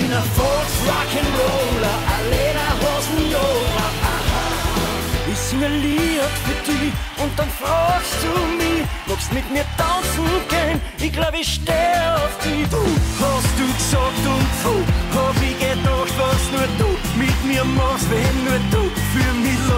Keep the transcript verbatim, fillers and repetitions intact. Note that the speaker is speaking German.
bin ein Volks-Rock'n'Roller, ein Lederhosen-Jola. Ich sing ein Lied für dich und dann fragst du mich, magst mit mir tanzen gehen? Ich glaub, ich steh auf dich. Du hast du gesagt und puh, hab ich gedacht, was nur du mit mir machst, wenn nur du für mich